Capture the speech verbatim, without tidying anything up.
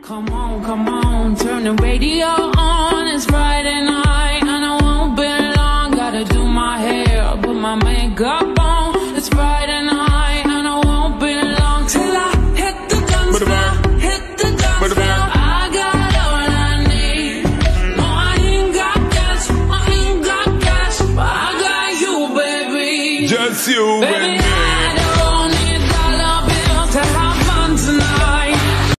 Come on, come on, turn the radio on. It's Friday night and I won't be long. Gotta do my hair, put my makeup on. It's Friday night and I won't be long till I hit the dance floor, hit the dance floor. I got all I need. No, I ain't got cash, I ain't got cash, but I got you, baby. Just you, baby.